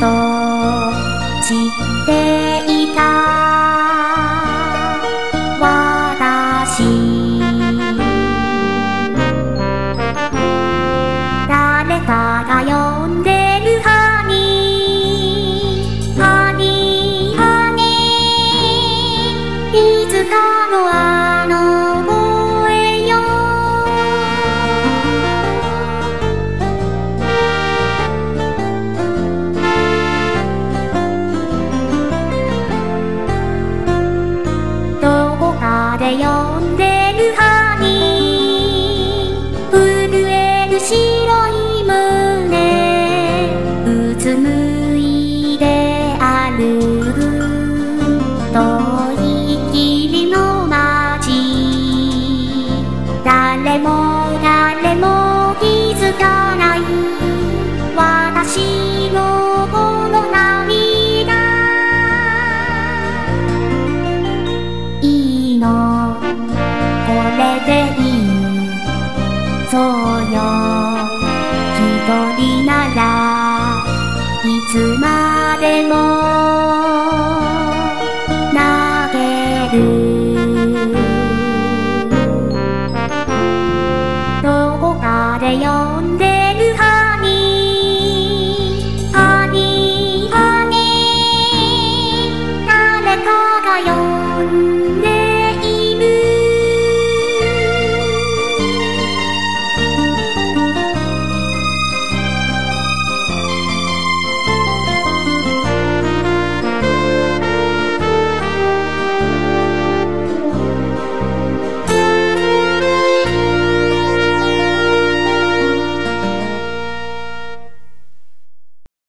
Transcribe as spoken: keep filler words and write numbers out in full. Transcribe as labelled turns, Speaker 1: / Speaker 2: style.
Speaker 1: と知っていた私誰かが呼んでるハニーハニーハニーいつかのあの声よどこかで呼んでるハニー震える白い胸うつむいで歩く遠い霧の街誰も誰も気づかない私のこの涙いいのこれでいいそうよ一人ならいつまでも投げるどこかでよ